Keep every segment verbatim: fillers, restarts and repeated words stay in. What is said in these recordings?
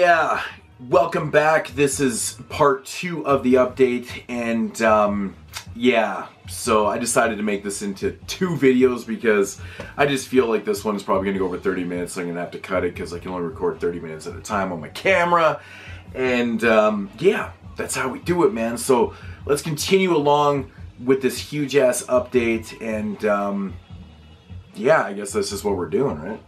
Yeah, welcome back. This is part two of the update, and um, yeah, so I decided to make this into two videos because I just feel like this one is probably going to go over thirty minutes, so I'm going to have to cut it because I can only record thirty minutes at a time on my camera, and um, yeah, that's how we do it, man. So let's continue along with this huge-ass update, and um, yeah, I guess that's just what we're doing, right?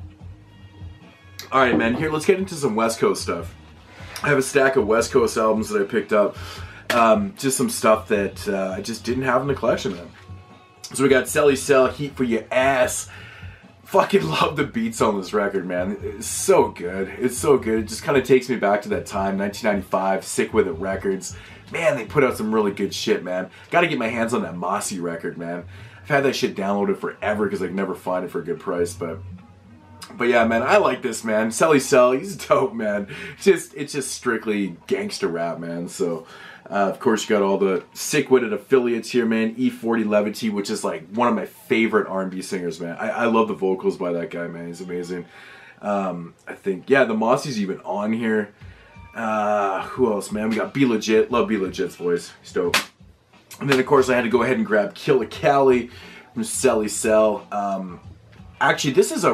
Alright, man, here, let's get into some West Coast stuff. I have a stack of West Coast albums that I picked up. Um, just some stuff that uh, I just didn't have in the collection, man. So we got Selly Cell, Heat for Your Ass. Fucking love the beats on this record, man. It's so good. It's so good. It just kind of takes me back to that time, nineteen ninety-five, Sick With It Records. Man, they put out some really good shit, man. Gotta get my hands on that Mossy record, man. I've had that shit downloaded forever because I can never find it for a good price, but... But yeah, man, I like this, man. Selly Cell, he's dope, man. It's just, it's just strictly gangster rap, man. So, uh, of course, you got all the sick-witted affiliates here, man. E forty Levity, which is like one of my favorite R and B singers, man. I, I love the vocals by that guy, man. He's amazing. Um, I think, yeah, the Mossy's even on here. Uh, who else, man? We got Be Legit. Love Be Legit's voice. He's dope. And then, of course, I had to go ahead and grab Killa Cali from Selly Cell. Um... Actually, this is a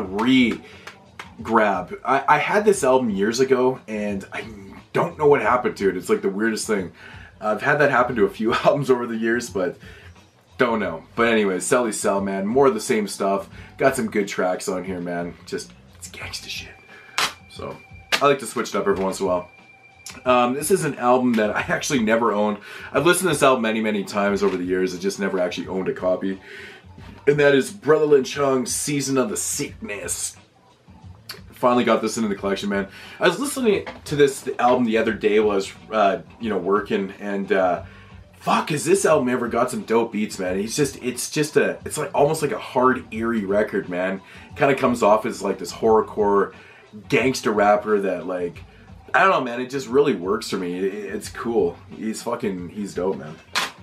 re-grab. I, I had this album years ago, and I don't know what happened to it. It's like the weirdest thing. I've had that happen to a few albums over the years, but don't know. But anyways, Selly Cell, man. More of the same stuff. Got some good tracks on here, man. Just, it's gangsta shit. So, I like to switch it up every once in a while. Um, this is an album that I actually never owned. I've listened to this album many, many times over the years. I just never actually owned a copy. And that is Brother Lin Chung's Season of the Sickness. Finally got this into the collection, man. I was listening to this album the other day while I was, uh, you know, working, and uh, fuck, has this album ever got some dope beats, man? He's just, it's just a, it's like almost like a hard, eerie record, man. Kind of comes off as like this horrorcore gangster rapper that, like, I don't know, man. It just really works for me. It, it's cool. He's fucking, he's dope, man.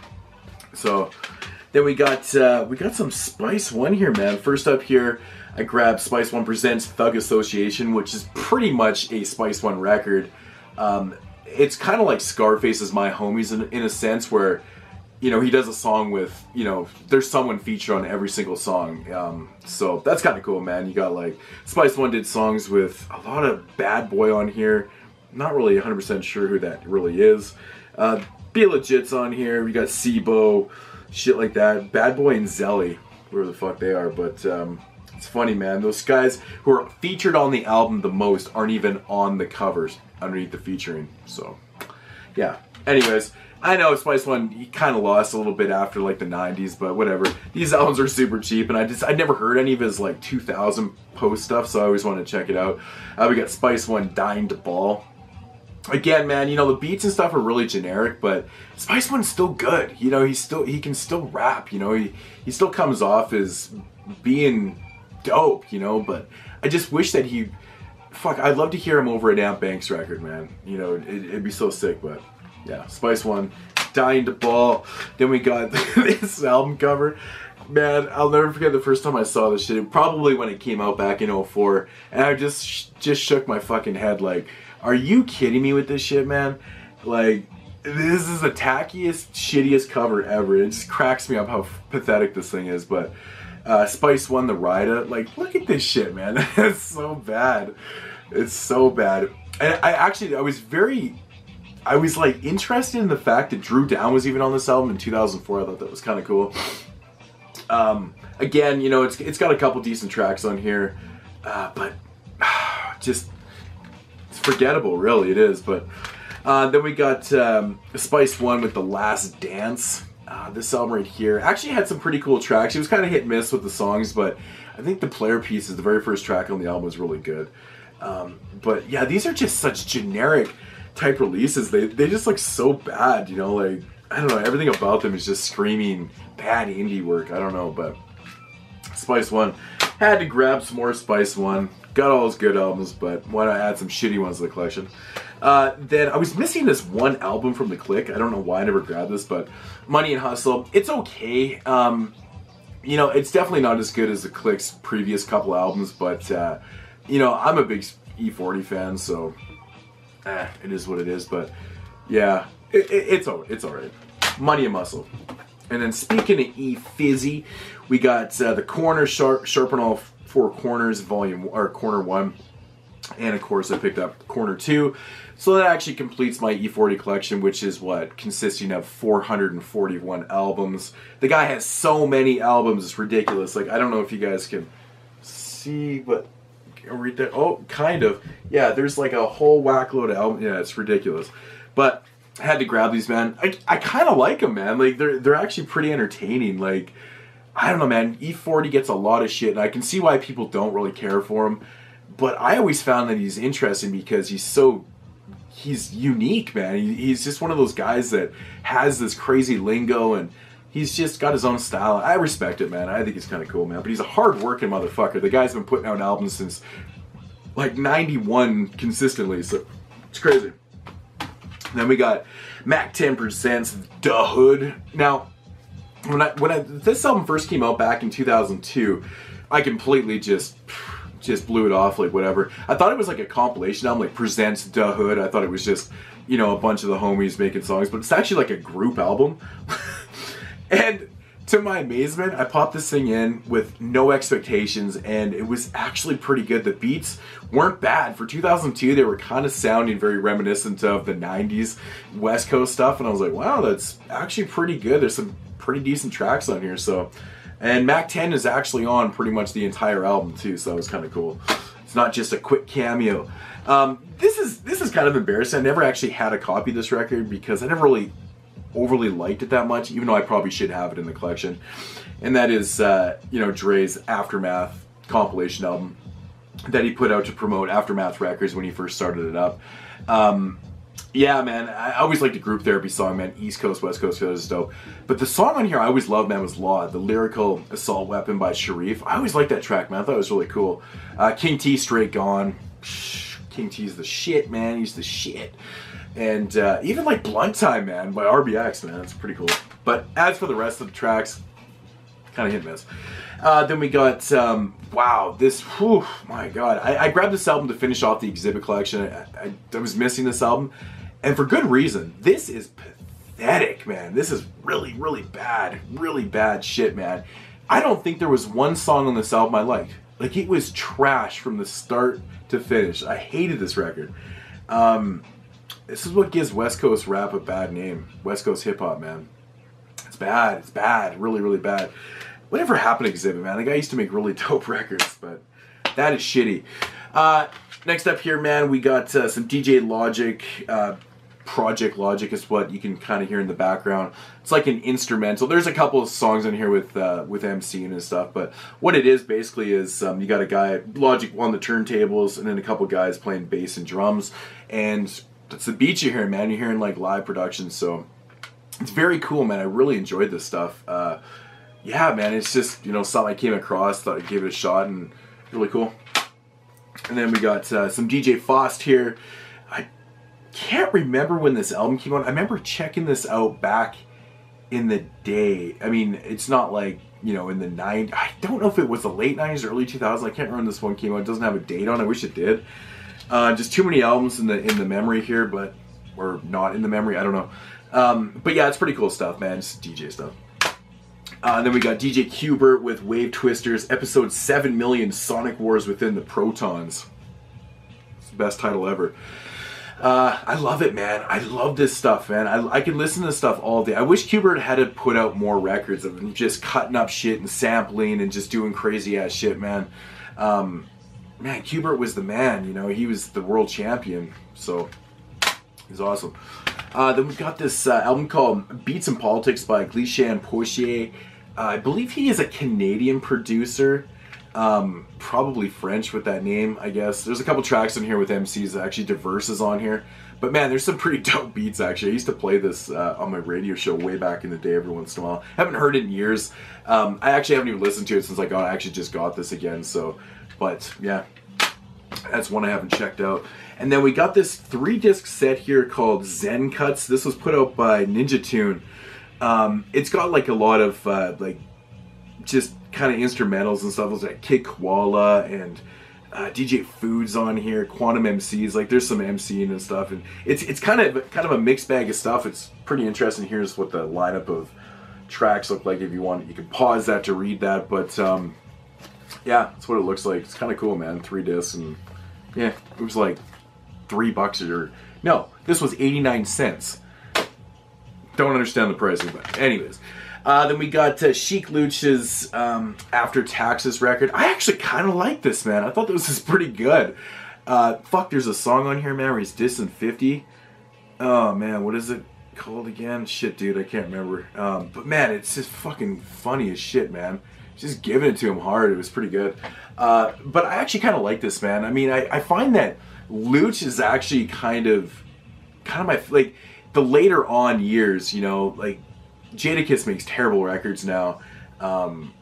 So. Then we got uh, we got some Spice One here, man. First up here, I grabbed Spice One Presents Thug Association, which is pretty much a Spice One record. Um, it's kind of like Scarface's My Homies in, in a sense, where, you know, he does a song with, you know, there's someone featured on every single song. Um, so that's kind of cool, man. You got like, Spice One did songs with a lot of Bad Boy on here. Not really one hundred percent sure who that really is. Uh, Be Legit's on here. We got Sibo. Shit like that. Bad Boy and Zelly, whoever the fuck they are, but um, it's funny, man. Those guys who are featured on the album the most aren't even on the covers underneath the featuring. So, yeah. Anyways, I know Spice One, he kind of lost a little bit after like the nineties, but whatever. These albums are super cheap, and I just I never heard any of his like two thousand post stuff, so I always wanted to check it out. Uh, we got Spice One, Dying to Ball. Again, man, you know, the beats and stuff are really generic, but Spice One's still good. You know, he's still, he can still rap, you know, he, he still comes off as being dope, you know, but I just wish that he, fuck, I'd love to hear him over a Damn Banks record, man. You know, it, it'd be so sick, but yeah, Spice One, Dying to Ball. Then we got this album cover. Man, I'll never forget the first time I saw this shit. Probably when it came out back in oh four, and I just, just shook my fucking head like, are you kidding me with this shit, man? Like, this is the tackiest, shittiest cover ever. It just cracks me up how pathetic this thing is, but uh, Spice One, the Rida, like, look at this shit, man. It's so bad. It's so bad. And I actually, I was very, I was like interested in the fact that Drew Down was even on this album in two thousand four. I thought that was kind of cool. Um, again, you know, it's it's got a couple decent tracks on here, uh, but just... forgettable, really, it is. But uh, then we got um, Spice One with The Last Dance. Uh, this album right here actually had some pretty cool tracks. It was kind of hit and miss with the songs, but I think the Player Pieces, the very first track on the album, was really good. Um, but yeah, these are just such generic type releases. They they just look so bad, you know. Like, I don't know, everything about them is just screaming bad indie work. I don't know, but Spice One, had to grab some more Spice One. Got all those good albums, but why not add some shitty ones to the collection? Uh, then I was missing this one album from the Click. I don't know why I never grabbed this, but Money and Hustle. It's okay. Um, you know, it's definitely not as good as the Click's previous couple albums, but uh, you know, I'm a big E forty fan, so eh, it is what it is. But yeah, it, it, it's all it's all right. Money and muscle. And then speaking of E Fizzy, we got uh, the corner sharp, sharpen all four corners, volume or corner one, and of course I picked up corner two. So that actually completes my E forty collection, which is what consisting of four hundred forty-one albums. The guy has so many albums, it's ridiculous. Like I don't know if you guys can see, but read that. Oh, kind of. Yeah, there's like a whole whack load of albums. Yeah, it's ridiculous. But I had to grab these, man. I, I kind of like them, man. Like, they're they're actually pretty entertaining. Like, I don't know, man. E forty gets a lot of shit, and I can see why people don't really care for him. But I always found that he's interesting because he's so... He's unique, man. He, he's just one of those guys that has this crazy lingo, and he's just got his own style. I respect it, man. I think he's kind of cool, man. But he's a hard-working motherfucker. The guy's been putting out albums since, like, ninety-one consistently, so it's crazy. Then we got Mac ten presents Da Hood. Now, when I when I this album first came out back in two thousand two, I completely just just blew it off, like whatever. I thought it was like a compilation album, like presents Da Hood. I thought it was just, you know, a bunch of the homies making songs, but it's actually like a group album. And to my amazement, I popped this thing in with no expectations, and it was actually pretty good. The beats weren't bad. For two thousand two, they were kind of sounding very reminiscent of the nineties West Coast stuff, and I was like, wow, that's actually pretty good. There's some pretty decent tracks on here, so... And Mac ten is actually on pretty much the entire album, too, so that was kind of cool. It's not just a quick cameo. Um, this is this is kind of embarrassing. I never actually had a copy of this record because I never really... overly liked it that much, even though I probably should have it in the collection. And that is, uh, you know, Dre's Aftermath compilation album that he put out to promote Aftermath Records when he first started it up. Um, yeah, man, I always liked the group therapy song, man. East Coast, West Coast, that was dope. But the song on here I always loved, man, was Law, the lyrical assault weapon by Sharif. I always liked that track, man. I thought it was really cool. Uh, King T, Straight Gone. Psh, King T's the shit, man. He's the shit. And uh, even like Blunt Time, man, by R B X, man, that's pretty cool. But as for the rest of the tracks, kind of hit and miss. Uh, then we got, um, wow, this, whew, my God. I, I grabbed this album to finish off the exhibit collection. I, I, I was missing this album, and for good reason. This is pathetic, man. This is really, really bad, really bad shit, man. I don't think there was one song on this album I liked. Like, it was trash from the start to finish. I hated this record. Um... This is what gives West Coast rap a bad name. West Coast hip hop, man. It's bad. It's bad. Really, really bad. Whatever happened to Exhibit, man? The guy used to make really dope records, but that is shitty. Uh, next up here, man, we got uh, some D J Logic. Uh, Project Logic is what you can kind of hear in the background. It's like an instrumental. There's a couple of songs in here with uh, with MCing and stuff, but what it is basically is um, you got a guy, Logic on the turntables, and then a couple guys playing bass and drums, and it's the beats you're hearing, man. You're hearing like live production, so it's very cool, man. I really enjoyed this stuff. Uh, yeah, man, it's just, you know, something I came across, thought I'd give it a shot, and really cool. And then we got uh, some D J Faust here. I can't remember when this album came out. I remember checking this out back in the day. I mean, it's not like, you know, in the nineties. I don't know if it was the late nineties or early two thousands. I can't remember when this one came out. It doesn't have a date on it. I wish it did. Uh, just too many albums in the in the memory here, but or not in the memory. I don't know. Um, but yeah, it's pretty cool stuff, man. Just D J stuff. Uh, then we got D J Qbert with Wave Twisters, episode seven million, Sonic Wars Within the Protons. It's the best title ever. Uh, I love it, man. I love this stuff, man. I, I can listen to this stuff all day. I wish Qbert had to put out more records of him just cutting up shit and sampling and just doing crazy ass shit, man. Um, man, Qbert was the man, you know. He was the world champion, so he's awesome. Uh, then we got this uh, album called Beats and Politics by Glishan Poitier. Uh, I believe he is a Canadian producer. Um, probably French with that name, I guess. There's a couple tracks in here with M Cs. Actually, Diverse is on here. But man, there's some pretty dope beats, actually. I used to play this uh, on my radio show way back in the day every once in a while. Haven't heard it in years. Um, I actually haven't even listened to it since I got. I actually just got this again, so... But, yeah. That's one I haven't checked out. And then we got this three-disc set here called Zen Cuts. This was put out by Ninja Tune. Um, it's got like a lot of uh, like just kind of instrumentals and stuff. There's like Kid Koala and Uh, D J Foods on here, Quantum M Cs, like there's some MCing and stuff, and it's it's kind of kind of a mixed bag of stuff. It's pretty interesting. Here's what the lineup of tracks look like. If you want, you can pause that to read that, but um, yeah, that's what it looks like. It's kind of cool, man. Three discs, and yeah, it was like three bucks or no, this was eighty-nine cents. Don't understand the pricing, but anyways. Uh, then we got uh, Chic Luch's um, After Taxes record. I actually kind of like this, man. I thought this was pretty good. Uh, fuck, there's a song on here, man, where he's dissing fifty. Oh, man, what is it called again? Shit, dude, I can't remember. Um, but, man, it's just fucking funny as shit, man. Just giving it to him hard. It was pretty good. Uh, but I actually kind of like this, man. I mean, I, I find that Luch is actually kind of, kind of my, like, the later on years, you know, like, Jadakiss makes terrible records now. Um,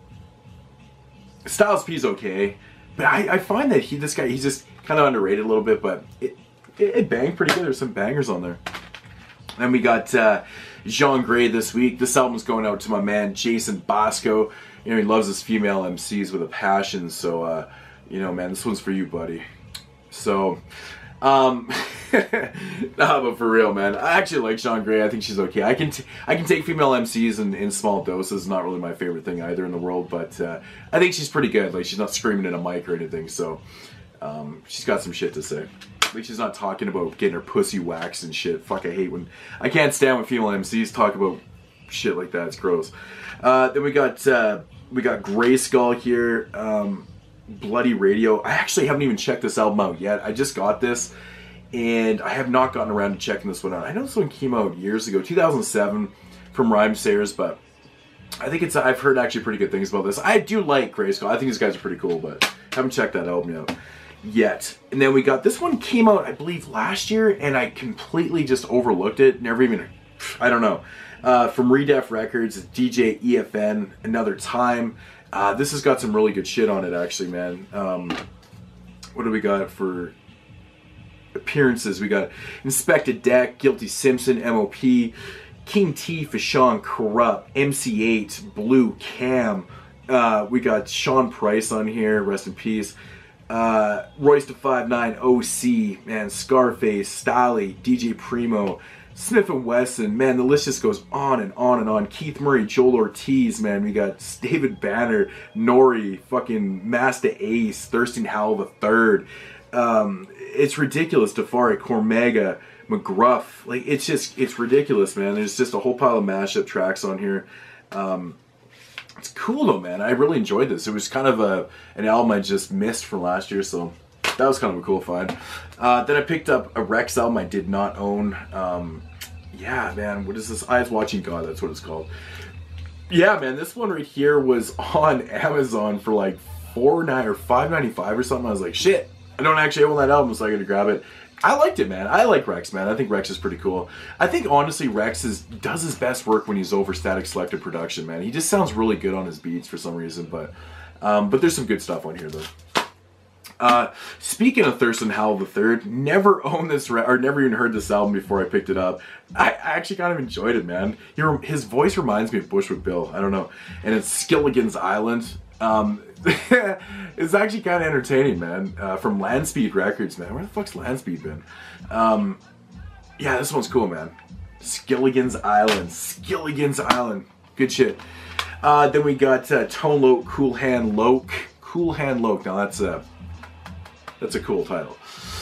Styles P's okay, but I, I find that he, this guy, he's just kind of underrated a little bit, but it, it, it banged pretty good. There's some bangers on there. Then we got uh, Jean Grey this week. This album's going out to my man Jason Bosco. You know, he loves his female M Cs with a passion, so, uh, you know, man, this one's for you, buddy. So, um... nah, but for real, man, I actually like Jean Grey. I think she's okay. I can t I can take female M Cs in, in small doses. Not really my favorite thing either in the world, but uh, I think she's pretty good. Like, she's not screaming in a mic or anything, so um, she's got some shit to say. At least she's not talking about getting her pussy waxed and shit. Fuck, I hate when I can't stand when female M Cs talk about shit like that. It's gross. Uh, then we got uh, we got Grey Skull here. Um, Bloody Radio. I actually haven't even checked this album out yet. I just got this. And I have not gotten around to checking this one out. I know this one came out years ago, two thousand seven, from Rhymesayers, but I think it's, I've heard actually pretty good things about this. I do like Grayskull. I think these guys are pretty cool, but haven't checked that album out yet. And then we got, this one came out, I believe, last year, and I completely just overlooked it. Never even, I don't know. Uh, from Redef Records, D J E F N, Another Time. Uh, this has got some really good shit on it, actually, man. Um, what do we got for appearances? We got Inspected Deck, Guilty Simpson, M O P, King T, Fashawn, Corrupt, M C eight, Blue, Cam. Uh, we got Sean Price on here, rest in peace. Uh, Royce to five nine, O C, man, Scarface, Stolly, D J Primo, Smith and Wesson, man, the list just goes on and on and on. Keith Murray, Joel Ortiz, man, we got David Banner, Nori, fucking Master Ace, Thurston Howell the Third. Um, it's ridiculous. Tafari, Cormega, McGruff, like it's just it's ridiculous, man. There's just a whole pile of mashup tracks on here. Um, it's cool though, man. I really enjoyed this. It was kind of a an album I just missed from last year, so that was kind of a cool find. Uh, then I picked up a Rex album I did not own. Um, yeah, man, what is this? Eyes Watching God. That's what it's called. Yeah, man, this one right here was on Amazon for like four nine or five ninety five or something. I was like, shit. I don't actually own that album, so I gotta grab it. I liked it, man. I like Rex, man. I think Rex is pretty cool. I think, honestly, Rex is, does his best work when he's over Static Selected production, man. He just sounds really good on his beats for some reason, but um, but there's some good stuff on here, though. Uh, speaking of Thurston Howell the Third, never owned this, re or never even heard this album before I picked it up. I, I actually kind of enjoyed it, man. He, his voice reminds me of Bushwick Bill. I don't know. And it's Skilligan's Island. Um, it's actually kind of entertaining, man. Uh, from Landspeed Records, man. Where the fuck's Landspeed been? Um, yeah, this one's cool, man. Skilligan's Island. Skilligan's Island. Good shit. Uh, then we got uh, Tone Loc, Cool Hand Loc. Cool Hand Loc. Now that's a that's a cool title.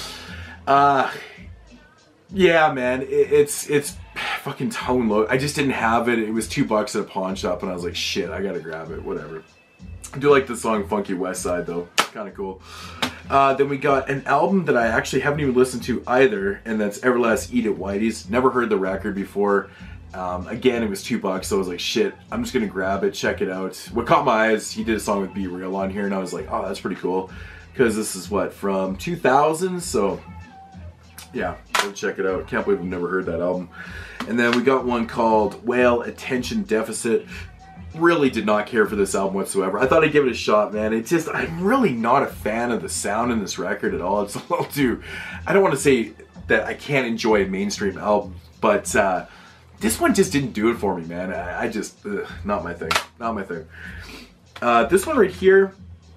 Uh, yeah, man. It, it's it's fucking Tone Loc. I just didn't have it. It was two bucks at a pawn shop, and I was like, shit, I gotta grab it. Whatever. I do like the song Funky West Side, though. Kind of cool. Uh, then we got an album that I actually haven't even listened to either, and that's Everlast Eat It Whitey's. Never heard the record before. Um, again, it was two bucks, so I was like, shit, I'm just gonna grab it, check it out. What caught my eyes, he did a song with Be Real on here, and I was like, oh, that's pretty cool. Because this is, what, from two thousand? So, yeah, go check it out. Can't believe I've never heard that album. And then we got one called Whale Attention Deficit. Really did not care for this album whatsoever. I thought I'd give it a shot, man. It just, I'm really not a fan of the sound in this record at all. It's a little too, I don't want to say that I can't enjoy a mainstream album, but uh, this one just didn't do it for me, man. I, I just, ugh, not my thing. Not my thing. Uh, this one right here,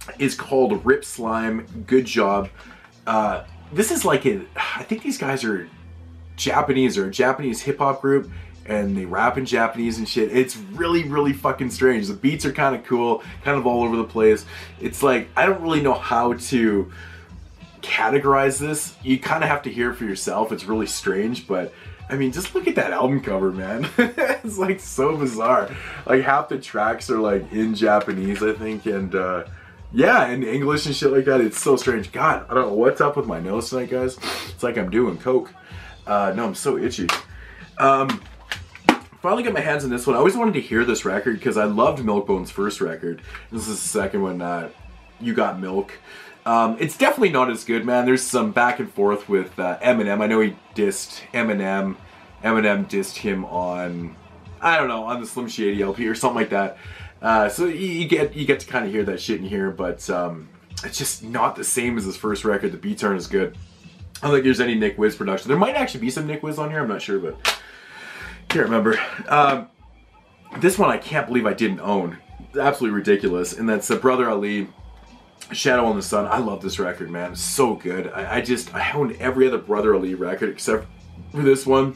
is called Rip Slime. Good job. Uh, this is like a, I think these guys are Japanese or a Japanese hip hop group, and they rap in Japanese and shit. It's really, really fucking strange. The beats are kind of cool, kind of all over the place. It's like, I don't really know how to categorize this. You kind of have to hear it for yourself. It's really strange, but I mean, just look at that album cover, man. It's like so bizarre. Like half the tracks are like in Japanese, I think, and uh, yeah, in English and shit like that. It's so strange. God, I don't know what's up with my nose tonight, guys. It's like I'm doing coke. Uh, no, I'm so itchy. Um, finally got my hands on this one. I always wanted to hear this record because I loved Milkbone's first record. This is the second one, uh, You Got Milk. Um, it's definitely not as good, man. There's some back and forth with uh, Eminem. I know he dissed Eminem. Eminem dissed him on, I don't know, on the Slim Shady L P or something like that. Uh, so you, you get you get to kind of hear that shit in here, but um, it's just not the same as his first record. The beats aren't as good. I don't think there's any Nick Wiz production. There might actually be some Nick Wiz on here. I'm not sure, but can't remember. Um, this one I can't believe I didn't own. It's absolutely ridiculous, and that's uh, Brother Ali. Shadow in the Sun. I love this record, man. It's so good. I, I just, I owned every other Brother Ali record except for this one.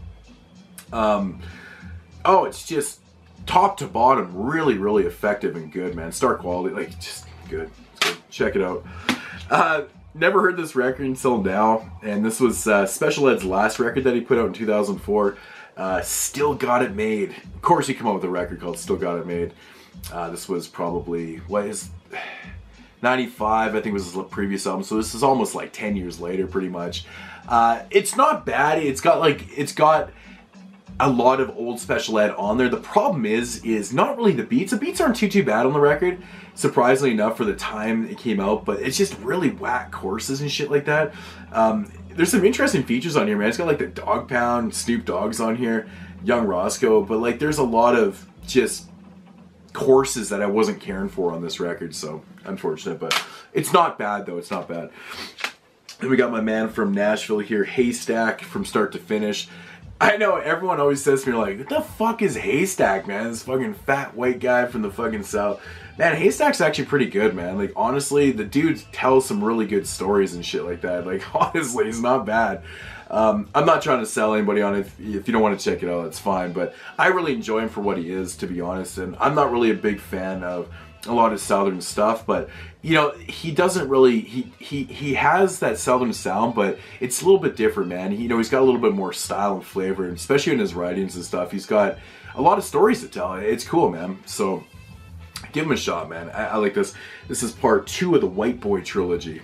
Um, oh, it's just top to bottom, really, really effective and good, man. Star quality, like, just good. It's good. Check it out. Uh, never heard this record until now, and this was uh, Special Ed's last record that he put out in two thousand four. Uh, Still Got It Made. Of course, he came out with a record called Still Got It Made. Uh, this was probably, what is... ninety-five, I think, was his previous album, so this is almost like ten years later, pretty much. Uh, it's not bad. It's got like it's got a lot of old Special Ed on there. The problem is, is not really the beats. The beats aren't too too bad on the record, surprisingly enough for the time it came out. But it's just really whack choruses and shit like that. Um, there's some interesting features on here, man. It's got like the Dog Pound, Snoop Dogg's on here, Young Roscoe, but like there's a lot of just courses that I wasn't caring for on this record, so unfortunate, but it's not bad though. It's not bad. Then we got my man from Nashville here, Haystack, from start to finish. I know everyone always says to me like, what the fuck is Haystack, man? This fucking fat white guy from the fucking South. Man, Haystack's actually pretty good, man. Like honestly, the dude tells some really good stories and shit like that. Like honestly, he's not bad. Um, I'm not trying to sell anybody on it. If, if you don't want to check it out, it's fine. But I really enjoy him for what he is, to be honest. And I'm not really a big fan of a lot of Southern stuff. But, you know, he doesn't really... He, he, he has that Southern sound, but it's a little bit different, man. He, you know, he's got a little bit more style and flavor. And especially in his writings and stuff. He's got a lot of stories to tell. It's cool, man. So... give him a shot, man. I, I like this. This is part two of the White Boy trilogy.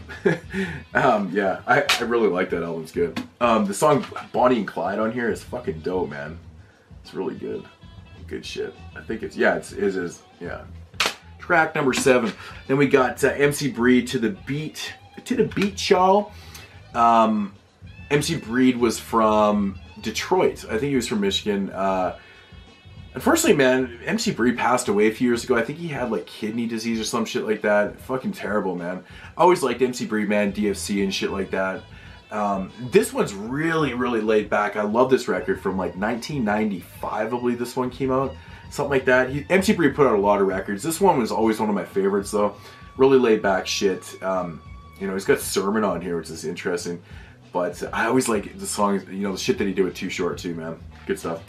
um, yeah, I, I really like that album. It's good. Um, the song Bonnie and Clyde on here is fucking dope, man. It's really good. Good shit. I think it's, yeah, it's, it is, yeah. Track number seven. Then we got uh, M C Breed, To the Beat, To the Beat, y'all. Um, M C Breed was from Detroit. I think he was from Michigan. Uh, Unfortunately, man, M C Breed passed away a few years ago. I think he had like kidney disease or some shit like that. Fucking terrible, man. I always liked M C Breed, man, D F C and shit like that. Um, this one's really, really laid back. I love this record from like nineteen ninety-five, I believe this one came out. Something like that. He, M C Breed put out a lot of records. This one was always one of my favorites, though. Really laid back shit. Um, you know, he's got Sermon on here, which is interesting. But I always like the songs, you know, the shit that he did with Too Short, too, man. Good stuff.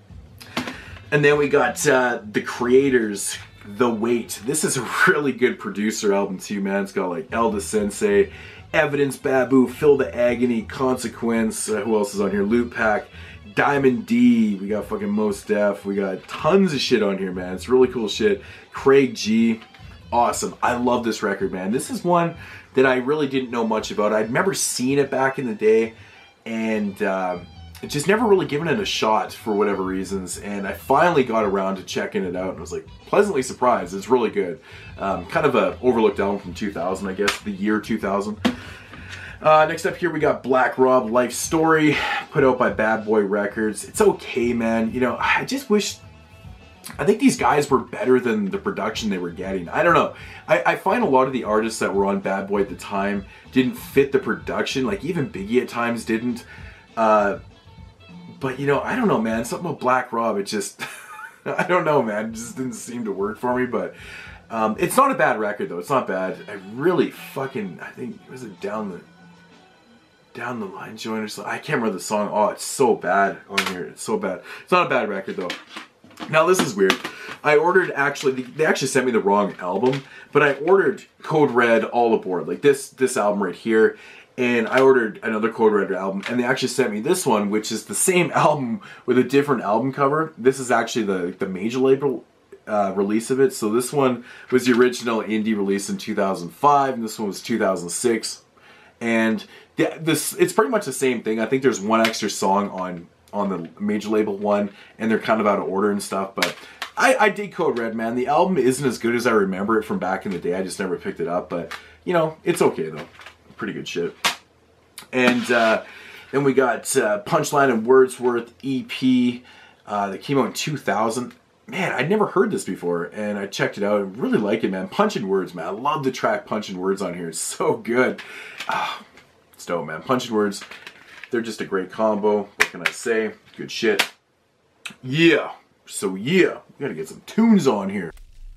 And then we got uh, The Creators, The Wait. This is a really good producer album too, man. It's got like Elda Sensei, Evidence, Babu, Feel the Agony, Consequence. Uh, who else is on here? Loot Pack, Diamond D. We got fucking Mos Def. We got tons of shit on here, man. It's really cool shit. Craig G. Awesome. I love this record, man. This is one that I really didn't know much about. I'd never seen it back in the day, and... Uh, just never really given it a shot for whatever reasons, and I finally got around to checking it out and was like pleasantly surprised. It's really good. Um, kind of a overlooked album from two thousand, I guess, the year two thousand. Uh, next up here we got Black Rob, Life Story, put out by Bad Boy Records. It's okay, man. You know, I just wish... I think these guys were better than the production they were getting. I don't know. I, I find a lot of the artists that were on Bad Boy at the time didn't fit the production. Like, even Biggie at times didn't. Uh... But, you know, I don't know, man. Something about Black Rob, it just... I don't know, man. It just didn't seem to work for me. But Um, it's not a bad record though. It's not bad. I really fucking, I think, was it down the down the line joint or something? I can't remember the song. Oh, it's so bad on here. It's so bad. It's not a bad record though. Now this is weird. I ordered actually, they actually sent me the wrong album, but I ordered Code Red All Aboard, like this this album right here, and I ordered another Code Red album, and they actually sent me this one, which is the same album with a different album cover. This is actually the the major label uh, release of it. So this one was the original indie release in two thousand five, and this one was two thousand six, and the, this it's pretty much the same thing. I think there's one extra song on on the major label one, and they're kind of out of order and stuff, but I, I dig Code Red, man. The album isn't as good as I remember it from back in the day. I just never picked it up, but you know, it's okay though. Pretty good shit. And uh, then we got uh, Punchline and Wordsworth E P uh, that came out in two thousand. Man, I'd never heard this before, and I checked it out. I really like it, man. Punch and Words, man. I love the track Punch and Words on here. It's so good. Ah, it's dope, man. Punch and Words, they're just a great combo. What can I say? Good shit. Yeah. So yeah, we gotta get some tunes on here.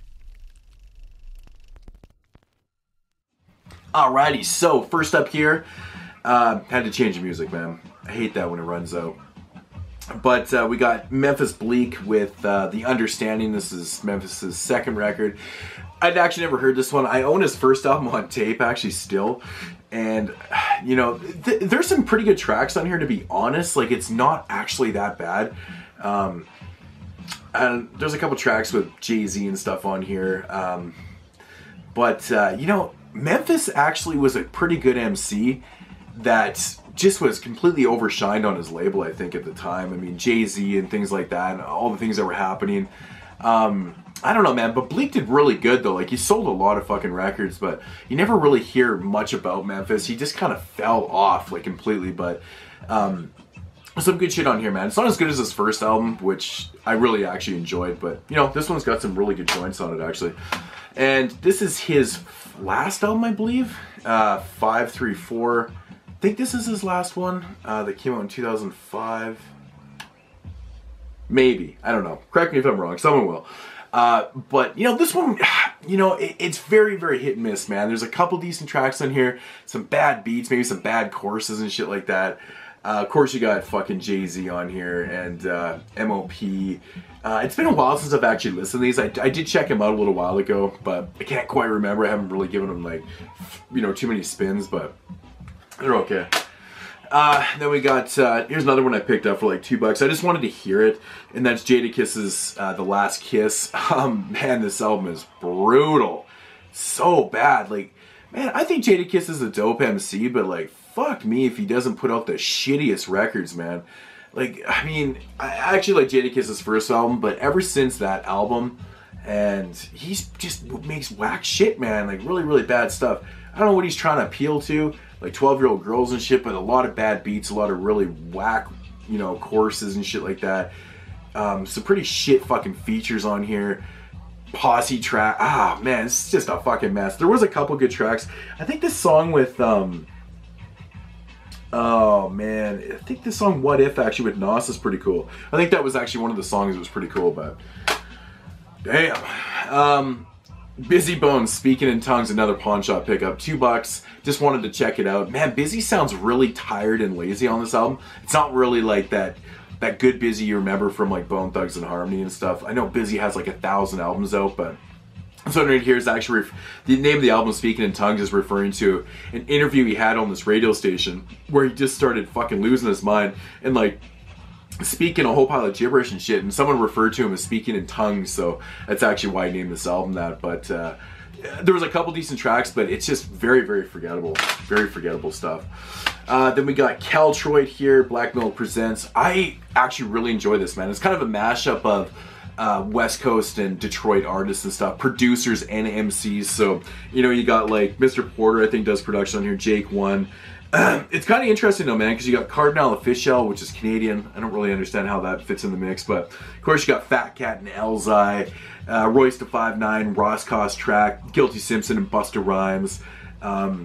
Alrighty, so first up here, uh, had to change the music, man. I hate that when it runs out. But uh, we got Memphis Bleak with uh, The Understanding. This is Memphis's second record. I'd actually never heard this one. I own his first album on tape, actually, still. And, you know, th there's some pretty good tracks on here, to be honest. Like, it's not actually that bad. Um, and there's a couple tracks with Jay-Z and stuff on here. Um, but, uh, you know, Memphis actually was a pretty good M C that just was completely overshined on his label, I think, at the time. I mean, Jay-Z and things like that, and all the things that were happening. Um, I don't know, man, but Bleak did really good, though. Like, he sold a lot of fucking records, but you never really hear much about Memphis. He just kind of fell off, like, completely, but um, some good shit on here, man. It's not as good as his first album, which I really actually enjoyed, but, you know, this one's got some really good joints on it, actually. And this is his last album, I believe, uh, five three four. I think this is his last one uh, that came out in two thousand five. Maybe. I don't know. Correct me if I'm wrong. Someone will. Uh, but, you know, this one, you know, it, it's very, very hit and miss, man. There's a couple decent tracks on here. Some bad beats, maybe some bad choruses and shit like that. Uh, of course, you got fucking Jay-Z on here and uh, M O P. Uh, it's been a while since I've actually listened to these. I, I did check them out a little while ago, but I can't quite remember. I haven't really given them, like, you know, too many spins, but they're okay. Uh, then we got, uh, here's another one I picked up for like two bucks. I just wanted to hear it, and that's Jadakiss's uh, The Last Kiss. Um, man, this album is brutal. So bad. Like, man, I think Jadakiss is a dope M C, but like, fuck me if he doesn't put out the shittiest records, man. Like, I mean, I actually like Jadakiss's first album, but ever since that album, and he's just makes whack shit, man. Like, really, really bad stuff. I don't know what he's trying to appeal to, like twelve-year-old girls and shit, but a lot of bad beats, a lot of really whack, you know, choruses and shit like that. Um, some pretty shit fucking features on here. Posse track. Ah, man, it's just a fucking mess. There was a couple good tracks. I think this song with, um... oh, man. I think this song What If, actually, with Nas is pretty cool. I think that was actually one of the songs that was pretty cool, but... damn. Um... Busy Bones, Speaking in Tongues, another pawn shop pickup, two bucks. Just wanted to check it out. Man, Busy sounds really tired and lazy on this album. It's not really like that that good Busy you remember from like Bone Thugs and Harmony and stuff. I know Busy has like a thousand albums out, but this one right here is actually, the name of the album, Speaking in Tongues, is referring to an interview he had on this radio station where he just started fucking losing his mind and like speaking a whole pile of gibberish and shit, and someone referred to him as speaking in tongues, so that's actually why I named this album that. But uh, there was a couple decent tracks, but it's just very, very forgettable. Very forgettable stuff. Uh, then we got Caltroid here, Black Milk Presents. I actually really enjoy this, man. It's kind of a mashup of uh, West Coast and Detroit artists and stuff, producers and M Cs. So, you know, you got like Mister Porter, I think, does production on here, Jake One. Um, it's kind of interesting though, man, because you got Cardinal Official, which is Canadian. I don't really understand how that fits in the mix, but of course you got Fat Cat and Elzai, uh, Royce da five nine, Ross Cost Track, Guilty Simpson and Busta Rhymes. Um,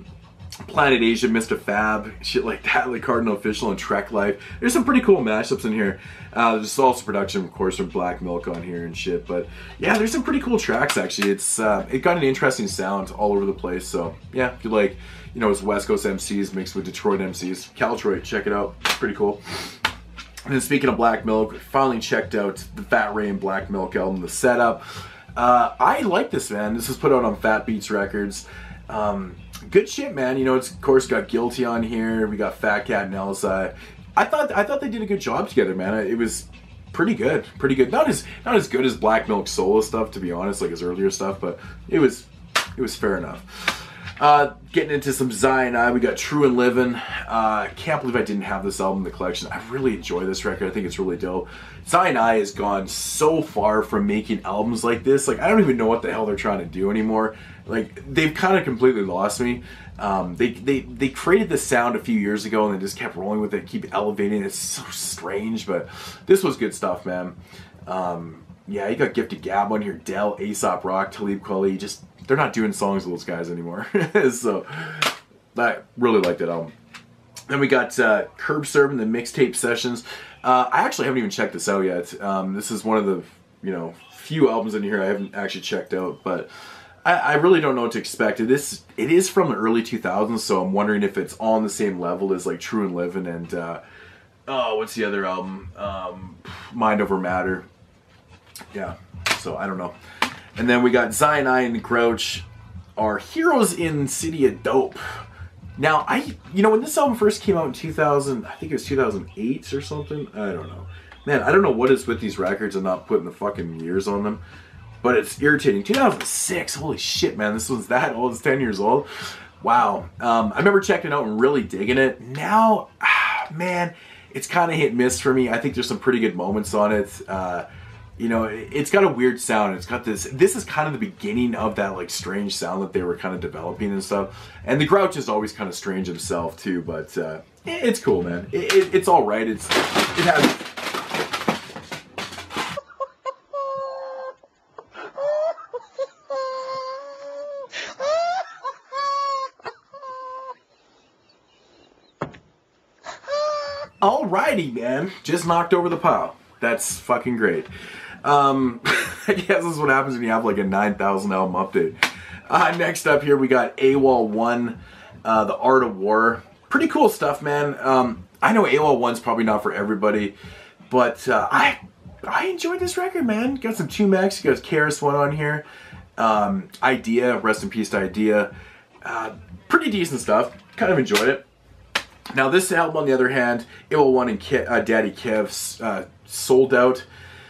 Planet Asia, Mister Fab, shit like that, like Cardinal Official and Trek Life. There's some pretty cool mashups in here. Uh, there's also production, of course, from Black Milk on here and shit. But yeah, there's some pretty cool tracks actually. It's uh, it got an interesting sound all over the place. So yeah, if you like, you know, it's West Coast M Cs mixed with Detroit M Cs, Caltroit, check it out. It's pretty cool. And then speaking of Black Milk, finally checked out the Fat Ray and Black Milk album, The Setup. Uh, I like this, man. This was put out on Fat Beats Records. Um, good shit, man. You know, it's of course got Guilty on here. We got Fat Cat and Elsa. I thought I thought they did a good job together, man. It was pretty good, pretty good. Not as not as good as Black Milk solo stuff, to be honest, like his earlier stuff, but it was it was fair enough. Uh, getting into some Zion I, we got True and Livin'. Uh, can't believe I didn't have this album in the collection. I really enjoy this record. I think it's really dope. Zion I has gone so far from making albums like this. Like, I don't even know what the hell they're trying to do anymore. Like, they've kind of completely lost me. Um, they, they, they created this sound a few years ago and they just kept rolling with it, keep elevating it. It's so strange, but this was good stuff, man. Um, yeah, you got Gifted Gab on here, Dell, Aesop Rock, Talib Kweli, just... They're not doing songs with those guys anymore. So, I really like that album. Then we got uh, Curb Serve, the mixtape sessions. Uh, I actually haven't even checked this out yet. Um, this is one of the, you know, few albums in here I haven't actually checked out. But I, I really don't know what to expect. It is, it is from the early two thousands, so I'm wondering if it's on the same level as like True and Livin' and, uh, oh, what's the other album? Um, Mind Over Matter. Yeah, so I don't know. And then we got Zion I and Grouch are Heroes in City of Dope. Now, I, you know, when this album first came out in two thousand, I think it was two thousand eight or something. I don't know. Man, I don't know what is with these records and not putting the fucking years on them. But it's irritating. two thousand six, holy shit, man. This was that old. It's ten years old. Wow. Um, I remember checking it out and really digging it. Now, ah, man, it's kind of hit and miss for me. I think there's some pretty good moments on it. Uh, You know, it's got a weird sound. It's got this, this is kind of the beginning of that like strange sound that they were kind of developing and stuff. And the Grouch is always kind of strange himself too, but uh, it's cool, man. It, it, it's all right. It's, it has... Alrighty, man. Just knocked over the pile. That's fucking great. Um, I guess this is what happens when you have like a nine thousand album update. Uh, next up here we got AWOL one, uh, The Art of War. Pretty cool stuff, man. Um, I know AWOL one's probably not for everybody, but uh, I I enjoyed this record, man. Got some two Max, you got K R S One on here. Um, Idea, rest in peace to Idea. Uh, pretty decent stuff. Kind of enjoyed it. Now this album, on the other hand, AWOL one and Ke uh, Daddy Kev, uh, Sold Out.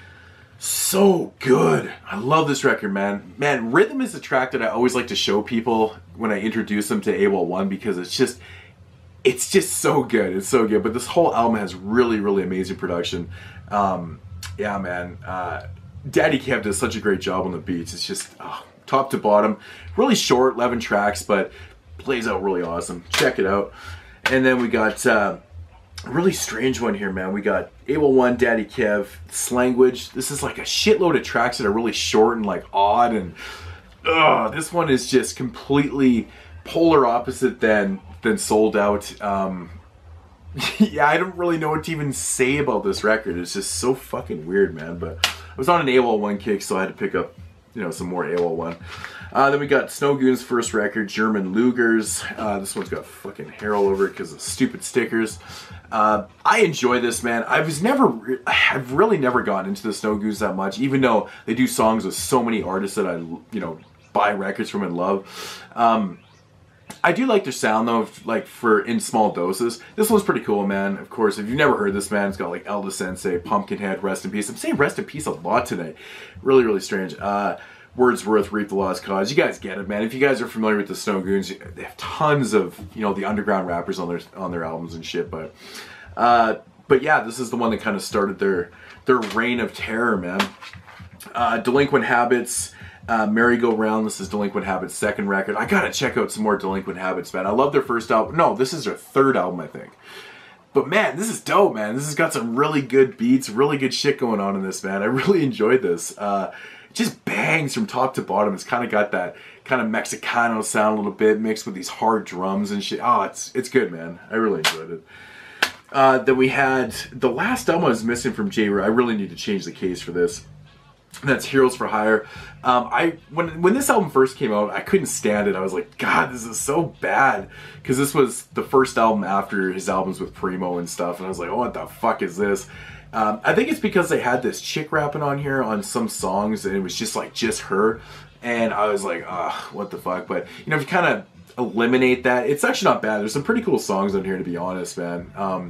So good. I love this record, man. Man, Rhythm is a track that I always like to show people when I introduce them to AWOL one because it's just, it's just so good. It's so good. But this whole album has really, really amazing production. Um, yeah, man. Uh, Daddy Kev does such a great job on the beats. It's just oh, top to bottom. Really short, eleven tracks, but plays out really awesome. Check it out. And then we got... Uh, a really strange one here, man. We got AWOL one, Daddy Kev, Slanguage. This is like a shitload of tracks that are really short and like odd, and ugh, this one is just completely polar opposite than than Sold Out. Um, yeah, I don't really know what to even say about this record. It's just so fucking weird, man. But I was on an AWOL one kick, so I had to pick up, you know, some more AWOL one. Uh, then we got Snow Goon's first record, German Lugers. Uh, this one's got fucking hair all over it because of stupid stickers. Uh, I enjoy this, man. I was never, I've really never gotten into the Snow Goons that much, even though they do songs with so many artists that I, you know, buy records from and love. Um, I do like their sound though, like for in small doses. This one's pretty cool, man. Of course, if you've never heard this, man, it's got like Elda Sensei, Pumpkinhead, Rest in Peace. I'm saying Rest in Peace a lot today. Really, really strange. Uh, Wordsworth, Reap the Lost Cause. You guys get it, man. If you guys are familiar with the Snow Goons, they have tons of, you know, the underground rappers on their on their albums and shit. But, uh, but yeah, this is the one that kind of started their their reign of terror, man. Uh, Delinquent Habits, uh, Merry Go Round. This is Delinquent Habits' second record. I gotta check out some more Delinquent Habits, man. I love their first album. No, this is their third album, I think. But man, this is dope, man. This has got some really good beats, really good shit going on in this, man. I really enjoyed this. Uh, just bangs from top to bottom. It's kind of got that kind of Mexicano sound a little bit mixed with these hard drums and shit. Oh, it's it's good, man. I really enjoyed it. Uh, then we had the last album I was missing from J. I really need to change the case for this. That's Heroes for Hire. Um, I when when this album first came out, I couldn't stand it. I was like, God, this is so bad, because this was the first album after his albums with Primo and stuff, and I was like, oh, what the fuck is this? Um, I think it's because they had this chick rapping on here on some songs, and it was just like just her, and I was like, ah, what the fuck? But you know, if you kind of eliminate that, it's actually not bad. There's some pretty cool songs on here, to be honest, man. Um,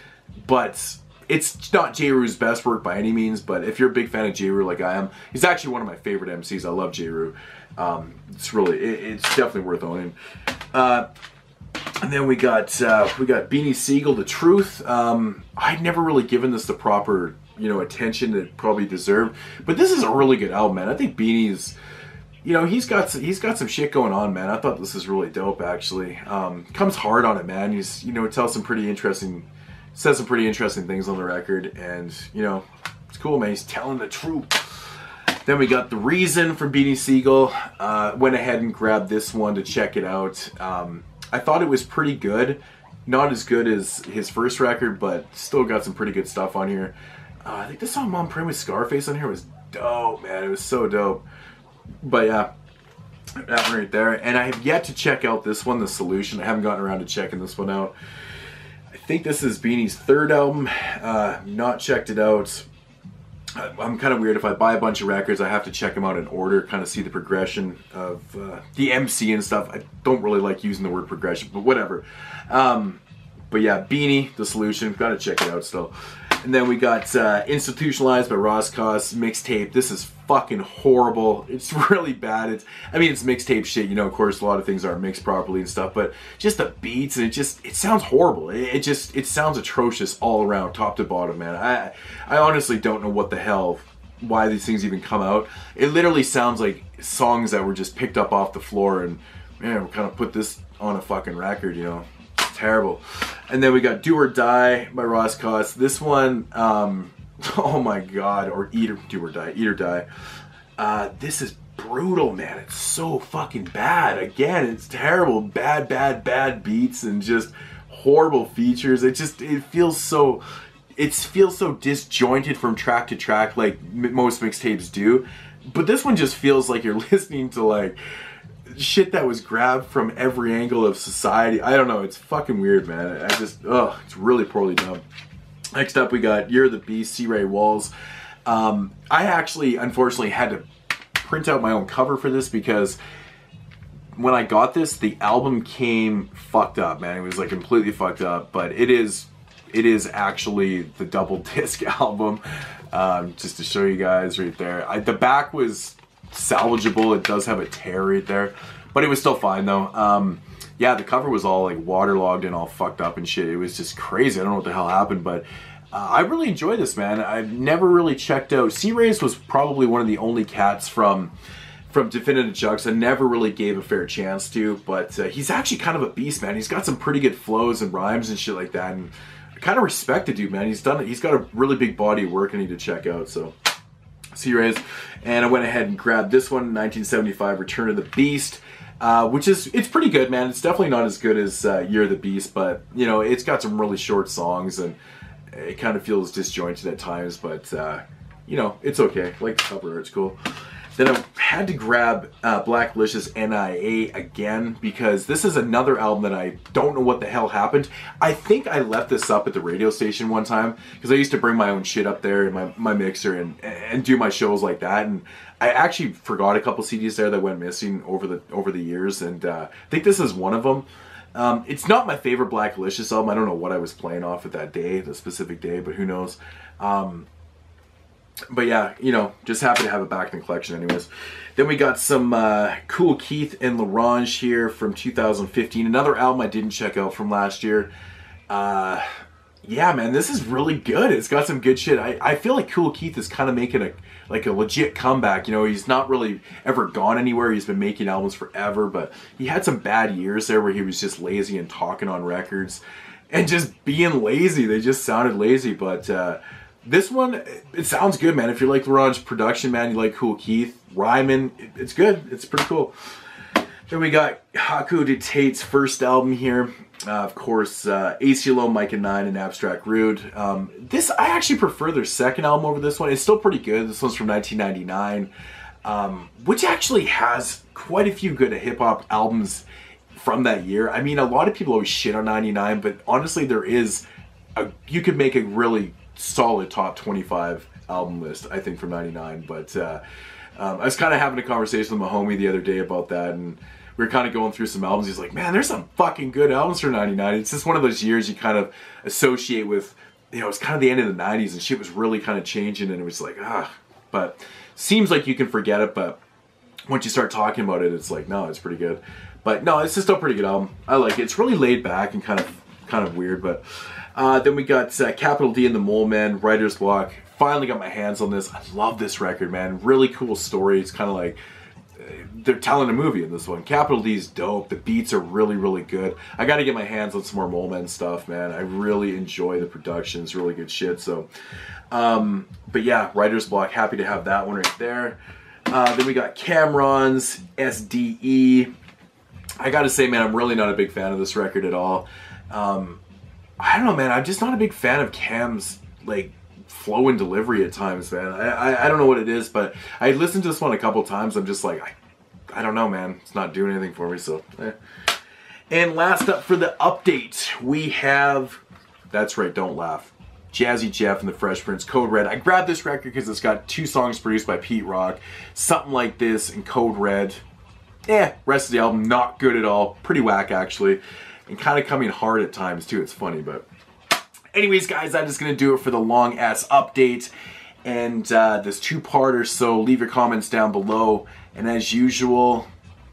but it's not J. Rue's best work by any means, but if you're a big fan of J. Rue like I am, he's actually one of my favorite M Cs. I love J. Rue. Um, it's really, it, it's definitely worth owning. Uh, and then we got uh, we got Beanie Siegel, The Truth. Um, I'd never really given this the proper, you know, attention that it probably deserved, but this is a really good album, man. I think Beanie's, you know, he's got he's got some shit going on, man. I thought this was really dope, actually. Um, comes hard on it, man. He's, you know, tells some pretty interesting. Says some pretty interesting things on the record, and you know, it's cool, man. He's telling the truth. Then we got The Reason from Beanie Siegel. Uh, went ahead and grabbed this one to check it out. Um, I thought it was pretty good. Not as good as his first record, but still got some pretty good stuff on here. Uh, I think this song Mom Pray with Scarface on here was dope, man. It was so dope. But yeah, that one right there. And I have yet to check out this one, The Solution. I haven't gotten around to checking this one out. I think this is Beanie's third album. Uh, not checked it out. I'm kind of weird. If I buy a bunch of records, I have to check them out in order, kind of see the progression of uh, the M C and stuff. I don't really like using the word progression, but whatever. Um, but yeah, Beanie, The Solution. Got to check it out still. And then we got uh, Institutionalized by Ross Koss mixtape. This is fucking horrible. It's really bad. It's, I mean, it's mixtape shit. You know, of course, a lot of things aren't mixed properly and stuff. But just the beats, and it just, it sounds horrible. It, it just, it sounds atrocious all around, top to bottom, man. I, I honestly don't know what the hell, why these things even come out. It literally sounds like songs that were just picked up off the floor and, man, we kind of put this on a fucking record, you know. Terrible. And then we got Do or Die by Ross Koss. This one, um, oh my god, or Eat or Do or Die, Eat or Die. Uh, this is brutal, man. It's so fucking bad. Again, it's terrible. Bad, bad, bad beats and just horrible features. It just, it feels so, it feels so disjointed from track to track, like m most mixtapes do. But this one just feels like you're listening to like shit that was grabbed from every angle of society. I don't know, it's fucking weird, man. I just, ugh, it's really poorly done. Next up we got You're the Beast, C. Ray Walls. Um, I actually, unfortunately, had to print out my own cover for this because when I got this, the album came fucked up, man. It was like completely fucked up, but it is, it is actually the double disc album. Um, just to show you guys right there. I, the back was salvageable. It does have a tear right there, but it was still fine though. Um, yeah, the cover was all like waterlogged and all fucked up and shit. It was just crazy. I don't know what the hell happened, but uh, I really enjoy this, man. I've never really checked out. C-Rays was probably one of the only cats from from Definitive Jugs I never really gave a fair chance to, but uh, he's actually kind of a beast, man. He's got some pretty good flows and rhymes and shit like that, and I kind of respect the dude, man. He's done it. He's got a really big body of work I need to check out, so C-Rays. And I went ahead and grabbed this one, nineteen seventy-five, Return of the Beast, uh, which is, it's pretty good, man. It's definitely not as good as uh, You're the Beast, but, you know, it's got some really short songs, and it kind of feels disjointed at times, but, uh, you know, it's okay. I like the cover, it's cool. Then I had to grab uh, Blacklicious N I A again, because this is another album that I don't know what the hell happened. I think I left this up at the radio station one time, because I used to bring my own shit up there in my, my mixer and, and do my shows like that. And I actually forgot a couple C Ds there that went missing over the over the years, and uh, I think this is one of them. Um, it's not my favorite Blacklicious album. I don't know what I was playing off at that day, the specific day, but who knows. Um, But yeah, you know, just happy to have it back in the collection anyways. Then we got some uh, Cool Keith and L'Orange here from two thousand fifteen. Another album I didn't check out from last year. Uh, yeah, man, this is really good. It's got some good shit. I, I feel like Cool Keith is kind of making a like a legit comeback. You know, he's not really ever gone anywhere. He's been making albums forever, but he had some bad years there where he was just lazy and talking on records. And just being lazy. They just sounded lazy, but... Uh, this one, it sounds good, man. If you like Laurent's production, man, you like Cool Keith, Ryman, it, it's good. It's pretty cool. Then we got Haku de Tate's first album here. Uh, of course, uh, A C L O, Micah nine, and Abstract Rude. Um, this, I actually prefer their second album over this one. It's still pretty good. This one's from nineteen ninety-nine, um, which actually has quite a few good hip-hop albums from that year. I mean, a lot of people always shit on ninety-nine, but honestly, there is a, you could make a really solid top twenty-five album list, I think, from ninety-nine. But uh, um, I was kind of having a conversation with my homie the other day about that, and we were kind of going through some albums. He's like, man, there's some fucking good albums for ninety-nine. It's just one of those years you kind of associate with, you know, it's kind of the end of the nineties and shit was really kind of changing, and it was like, ah. But seems like you can forget it, but once you start talking about it, it's like, no, it's pretty good. But no, it's just a pretty good album. I like it. It's really laid back and kind of kind of weird. But uh, then we got uh, Capital D and the Mole Men, Writer's Block. Finally got my hands on this. I love this record, man. Really cool story. It's kind of like uh, they're telling a movie in this one. Capital D is dope. The beats are really, really good. I got to get my hands on some more Mole Men stuff, man. I really enjoy the production. It's really good shit. So, um, but yeah, Writer's Block. Happy to have that one right there. Uh, then we got Cameron's S D E. I gotta say, man, I'm really not a big fan of this record at all. Um, I don't know, man. I'm just not a big fan of Cam's like flow and delivery at times, man. I, I I don't know what it is, but I listened to this one a couple times. I'm just like, I, I don't know, man. It's not doing anything for me. So, eh. And last up for the update, we have, that's right, don't laugh, Jazzy Jeff and the Fresh Prince, Code Red. I grabbed this record because it's got two songs produced by Pete Rock, Something Like This and Code Red. Eh, rest of the album, not good at all. Pretty whack, actually. And kind of coming hard at times, too. It's funny, but... Anyways, guys, that is going to do it for the long-ass update. And uh, this two-parter, so leave your comments down below. And as usual,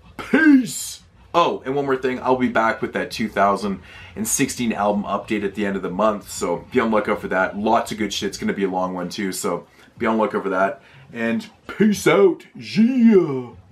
peace! Oh, and one more thing. I'll be back with that two thousand sixteen album update at the end of the month. So be on the lookout for that. Lots of good shit. It's going to be a long one, too. So be on the lookout for that. And peace out. Yeah!